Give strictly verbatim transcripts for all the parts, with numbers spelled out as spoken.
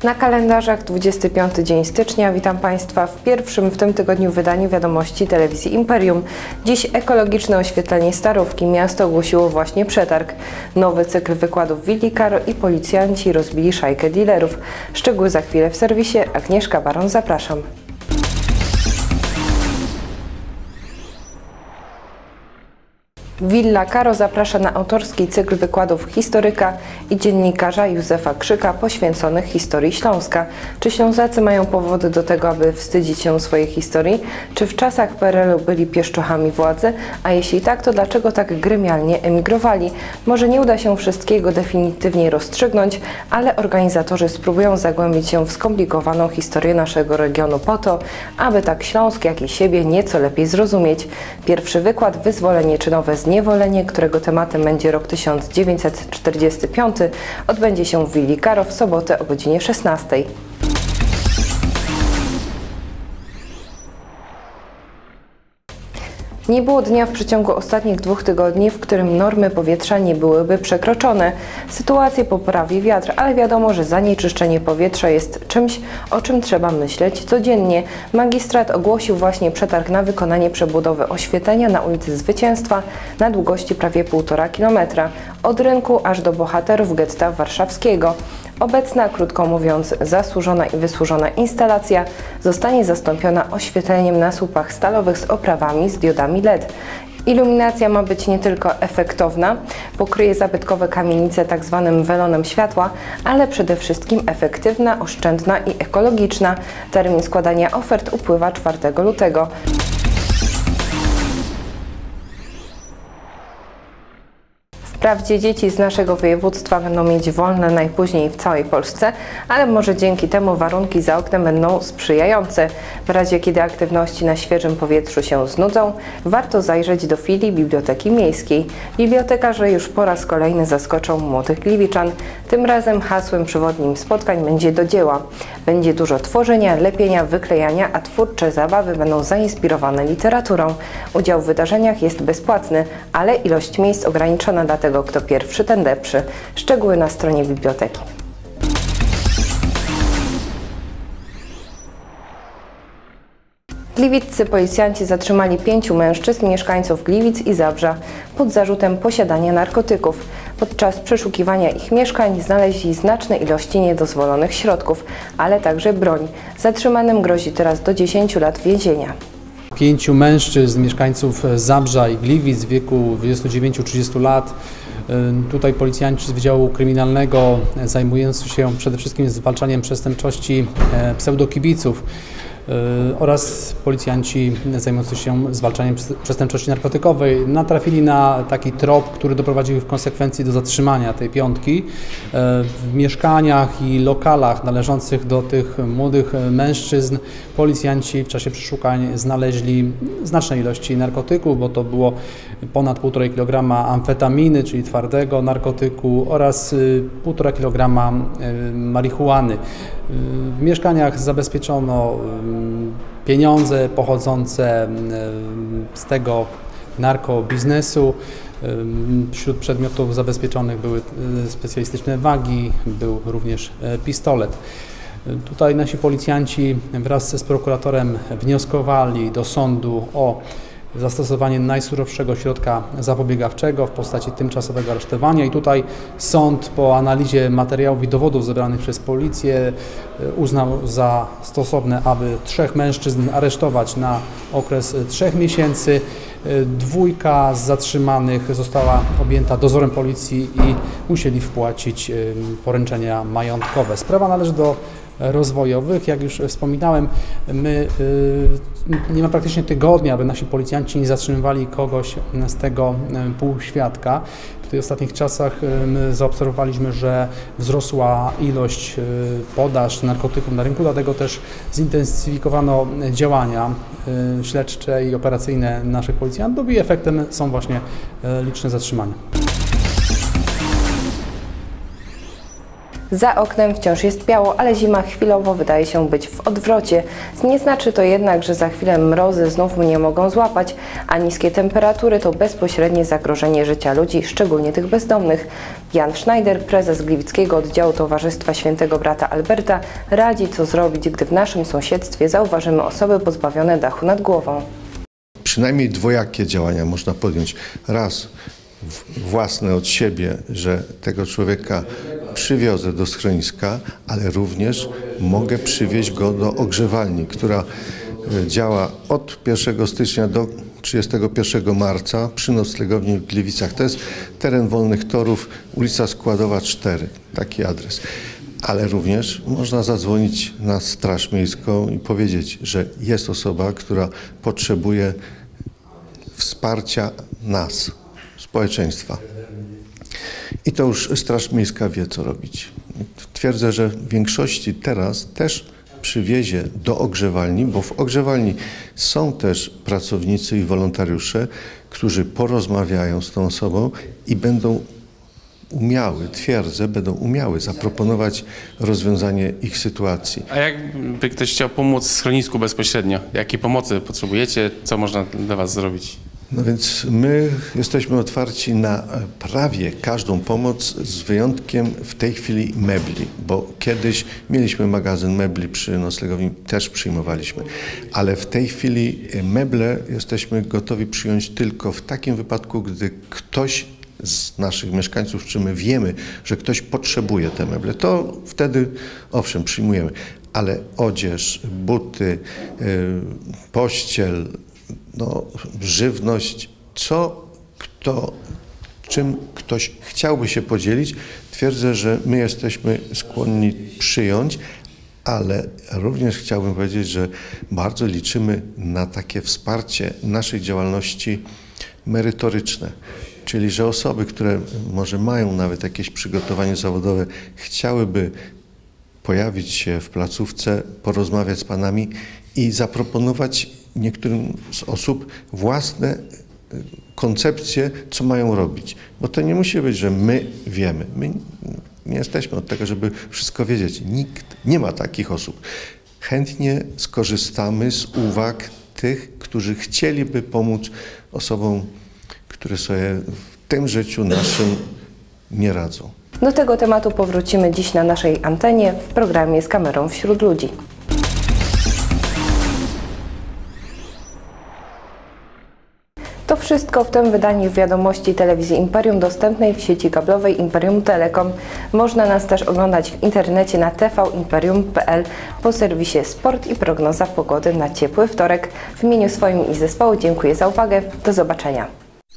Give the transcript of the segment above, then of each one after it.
Na kalendarzach dwudziesty piąty dzień stycznia. Witam Państwa w pierwszym w tym tygodniu wydaniu wiadomości telewizji Imperium. Dziś ekologiczne oświetlenie Starówki. Miasto ogłosiło właśnie przetarg. Nowy cykl wykładów w Willi Karo i policjanci rozbili szajkę dealerów. Szczegóły za chwilę w serwisie. Agnieszka Baron, zapraszam. Villa Karo zaprasza na autorski cykl wykładów historyka i dziennikarza Józefa Krzyka poświęconych historii Śląska. Czy Ślązacy mają powody do tego, aby wstydzić się swojej historii? Czy w czasach P R L u byli pieszczochami władzy? A jeśli tak, to dlaczego tak gremialnie emigrowali? Może nie uda się wszystkiego definitywnie rozstrzygnąć, ale organizatorzy spróbują zagłębić się w skomplikowaną historię naszego regionu po to, aby tak Śląsk, jak i siebie nieco lepiej zrozumieć. Pierwszy wykład Wyzwolenie czy nowe zniewolenie, którego tematem będzie rok tysiąc dziewięćset czterdziesty piąty, odbędzie się w Willi Karo w sobotę o godzinie szesnastej. Nie było dnia w przeciągu ostatnich dwóch tygodni, w którym normy powietrza nie byłyby przekroczone. Sytuację poprawi wiatr, ale wiadomo, że zanieczyszczenie powietrza jest czymś, o czym trzeba myśleć codziennie. Magistrat ogłosił właśnie przetarg na wykonanie przebudowy oświetlenia na ulicy Zwycięstwa na długości prawie półtora kilometra, od rynku aż do bohaterów getta warszawskiego. Obecna, krótko mówiąc, zasłużona i wysłużona instalacja zostanie zastąpiona oświetleniem na słupach stalowych z oprawami z diodami L E D. Iluminacja ma być nie tylko efektowna, pokryje zabytkowe kamienice tzw. welonem światła, ale przede wszystkim efektywna, oszczędna i ekologiczna. Termin składania ofert upływa czwartego lutego. Wprawdzie dzieci z naszego województwa będą mieć wolne najpóźniej w całej Polsce, ale może dzięki temu warunki za oknem będą sprzyjające. W razie kiedy aktywności na świeżym powietrzu się znudzą, warto zajrzeć do filii Biblioteki Miejskiej. Bibliotekarze już po raz kolejny zaskoczą młodych gliwiczan. Tym razem hasłem przewodnim spotkań będzie do dzieła. Będzie dużo tworzenia, lepienia, wyklejania, a twórcze zabawy będą zainspirowane literaturą. Udział w wydarzeniach jest bezpłatny, ale ilość miejsc ograniczona, dlatego kto pierwszy, ten lepszy. Szczegóły na stronie biblioteki. Gliwiccy policjanci zatrzymali pięciu mężczyzn, mieszkańców Gliwic i Zabrza, pod zarzutem posiadania narkotyków. Podczas przeszukiwania ich mieszkań znaleźli znaczne ilości niedozwolonych środków, ale także broń. Zatrzymanym grozi teraz do dziesięciu lat więzienia. Pięciu mężczyzn, mieszkańców Zabrza i Gliwic w wieku dwudziestu dziewięciu do trzydziestu lat. Tutaj policjanci z Wydziału Kryminalnego zajmujący się przede wszystkim zwalczaniem przestępczości pseudokibiców oraz policjanci zajmujący się zwalczaniem przestępczości narkotykowej natrafili na taki trop, który doprowadził w konsekwencji do zatrzymania tej piątki. W mieszkaniach i lokalach należących do tych młodych mężczyzn policjanci w czasie przeszukań znaleźli znaczne ilości narkotyków, bo to było ponad półtora kilograma amfetaminy, czyli twardego narkotyku, oraz półtora kilograma marihuany. W mieszkaniach zabezpieczono pieniądze pochodzące z tego narkobiznesu. Wśród przedmiotów zabezpieczonych były specjalistyczne wagi, był również pistolet. Tutaj nasi policjanci wraz z prokuratorem wnioskowali do sądu o zastosowanie najsurowszego środka zapobiegawczego w postaci tymczasowego aresztowania i tutaj sąd po analizie materiałów i dowodów zebranych przez policję uznał za stosowne, aby trzech mężczyzn aresztować na okres trzech miesięcy. Dwójka z zatrzymanych została objęta dozorem policji i musieli wpłacić poręczenia majątkowe. Sprawa należy do rozwojowych. Jak już wspominałem, my nie ma praktycznie tygodnia, aby nasi policjanci nie zatrzymywali kogoś z tego półświadka. W tych ostatnich czasach my zaobserwowaliśmy, że wzrosła ilość podaż narkotyków na rynku, dlatego też zintensyfikowano działania śledcze i operacyjne naszych policjantów i efektem są właśnie liczne zatrzymania. Za oknem wciąż jest biało, ale zima chwilowo wydaje się być w odwrocie. Nie znaczy to jednak, że za chwilę mrozy znów nie mogą złapać, a niskie temperatury to bezpośrednie zagrożenie życia ludzi, szczególnie tych bezdomnych. Jan Schneider, prezes Gliwickiego Oddziału Towarzystwa Świętego Brata Alberta, radzi, co zrobić, gdy w naszym sąsiedztwie zauważymy osoby pozbawione dachu nad głową. Przynajmniej dwojakie działania można podjąć. Raz własne od siebie, że tego człowieka przywiozę do schroniska, ale również mogę przywieźć go do ogrzewalni, która działa od pierwszego stycznia do trzydziestego pierwszego marca przy noclegowni w Gliwicach. To jest teren Wolnych Torów, ulica Składowa cztery, taki adres. Ale również można zadzwonić na Straż Miejską i powiedzieć, że jest osoba, która potrzebuje wsparcia nas, społeczeństwa. I to już Straż Miejska wie, co robić. Twierdzę, że w większości teraz też przywiezie do ogrzewalni, bo w ogrzewalni są też pracownicy i wolontariusze, którzy porozmawiają z tą osobą i będą umiały, twierdzę, będą umiały zaproponować rozwiązanie ich sytuacji. A jakby ktoś chciał pomóc w schronisku bezpośrednio? Jakiej pomocy potrzebujecie? Co można dla was zrobić? No więc my jesteśmy otwarci na prawie każdą pomoc, z wyjątkiem w tej chwili mebli, bo kiedyś mieliśmy magazyn mebli przy noclegowni, też przyjmowaliśmy, ale w tej chwili meble jesteśmy gotowi przyjąć tylko w takim wypadku, gdy ktoś z naszych mieszkańców, czy my wiemy, że ktoś potrzebuje te meble, to wtedy owszem przyjmujemy, ale odzież, buty, yy, pościel, no, żywność, co kto, czym ktoś chciałby się podzielić, twierdzę, że my jesteśmy skłonni przyjąć, ale również chciałbym powiedzieć, że bardzo liczymy na takie wsparcie naszej działalności merytoryczne. Czyli, że osoby, które może mają nawet jakieś przygotowanie zawodowe, chciałyby pojawić się w placówce, porozmawiać z panami i zaproponować niektórym z osób własne koncepcje, co mają robić. Bo to nie musi być, że my wiemy. My nie jesteśmy od tego, żeby wszystko wiedzieć. Nikt nie ma takich osób. Chętnie skorzystamy z uwag tych, którzy chcieliby pomóc osobom, które sobie w tym życiu naszym nie radzą. Do tego tematu powrócimy dziś na naszej antenie w programie Z kamerą wśród ludzi. To wszystko w tym wydaniu wiadomości telewizji Imperium dostępnej w sieci kablowej Imperium Telekom. Można nas też oglądać w internecie na t v imperium kropka p l po serwisie Sport i prognoza pogody na ciepły wtorek. W imieniu swoim i zespołu dziękuję za uwagę. Do zobaczenia.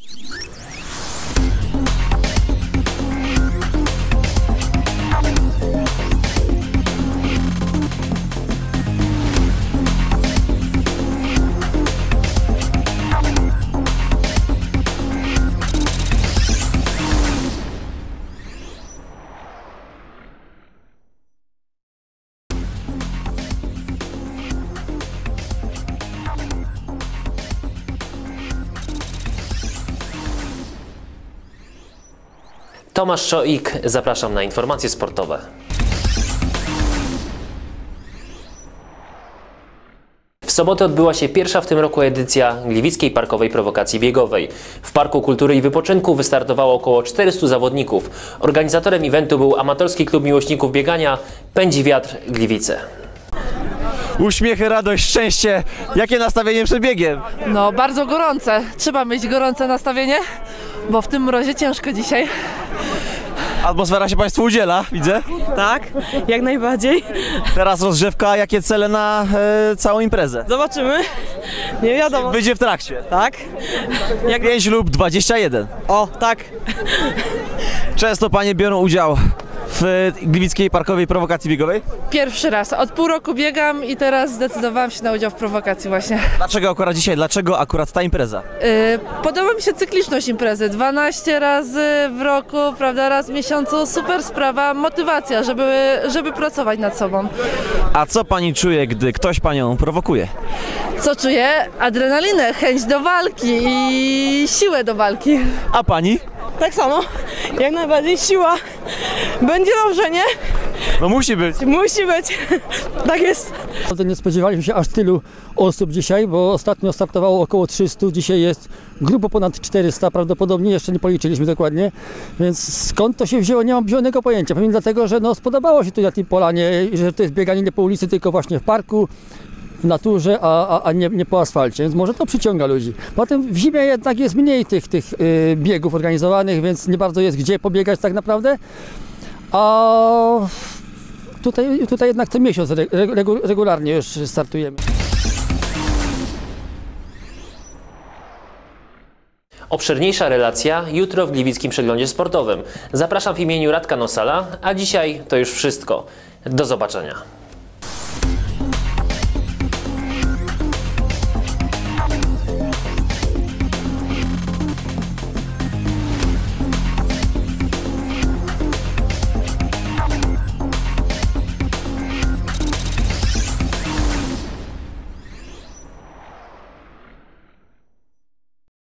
Tomasz Szoik, zapraszam na informacje sportowe. W sobotę odbyła się pierwsza w tym roku edycja Gliwickiej Parkowej Prowokacji Biegowej. W Parku Kultury i Wypoczynku wystartowało około czterystu zawodników. Organizatorem eventu był amatorski klub miłośników biegania Pędzi Wiatr Gliwice. Uśmiechy, radość, szczęście. Jakie nastawienie przed biegiem? No, bardzo gorące. Trzeba mieć gorące nastawienie, bo w tym mrozie ciężko dzisiaj. Atmosfera się Państwu udziela, widzę. Tak, jak najbardziej. Teraz rozgrzewka, jakie cele na e, całą imprezę? Zobaczymy. Nie wiadomo. Będzie w trakcie. Tak? Jak... pięć lub dwadzieścia jeden. O, tak. Często Panie biorą udział w Gliwickiej Parkowej Prowokacji Biegowej? Pierwszy raz. Od pół roku biegam i teraz zdecydowałam się na udział w prowokacji właśnie. Dlaczego akurat dzisiaj? Dlaczego akurat ta impreza? Yy, podoba mi się cykliczność imprezy. dwanaście razy w roku, prawda, raz w miesiącu. Super sprawa, motywacja, żeby, żeby pracować nad sobą. A co Pani czuje, gdy ktoś Panią prowokuje? Co czuję? Adrenalinę, chęć do walki i siłę do walki. A Pani? Tak samo, jak najbardziej siła. Będzie dobrze, nie? No musi być. Musi być. Tak jest. Nie spodziewaliśmy się aż tylu osób dzisiaj, bo ostatnio startowało około trzystu, dzisiaj jest grubo ponad czterysta, prawdopodobnie jeszcze nie policzyliśmy dokładnie, więc skąd to się wzięło, nie mam zielonego pojęcia. Pewnie dlatego, że no, spodobało się tu na tej polanie, że to jest bieganie nie po ulicy, tylko właśnie w parku, w naturze, a, a, a nie, nie po asfalcie, więc może to przyciąga ludzi. Potem w zimie jednak jest mniej tych, tych yy, biegów organizowanych, więc nie bardzo jest gdzie pobiegać tak naprawdę, a tutaj, tutaj jednak co miesiąc regularnie już startujemy. Obszerniejsza relacja jutro w Gliwickim Przeglądzie Sportowym. Zapraszam w imieniu Radka Nosala, a dzisiaj to już wszystko. Do zobaczenia.